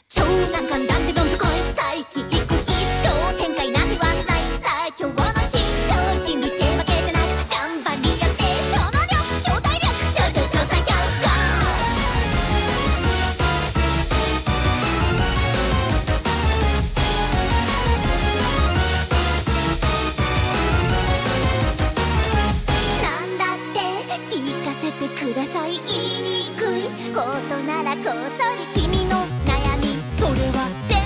超難関なんてどんとこい再起一個必超変態なんて忘れない最強の地超人類系負けじゃなく頑張りやって超能力超体力超最強なんだって聞かせてください言いにくいことならこっそり君の悩みそれは